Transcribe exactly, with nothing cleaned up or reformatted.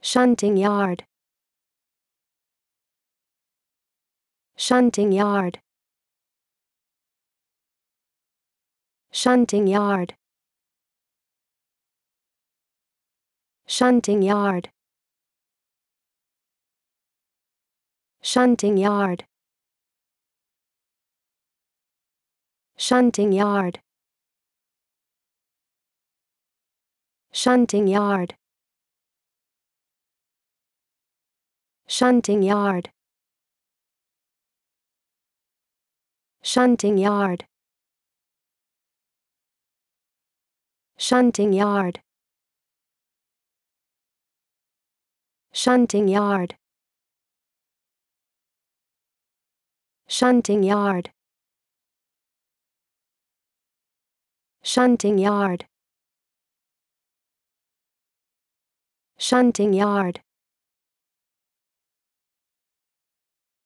shunting yard, shunting yard, shunting yard, shunting yard, shunting yard, shunting yard, shunting yard, shunting yard, shunting yard, shunting yard, shunting yard, shunting yard, shunting yard, shunting yard,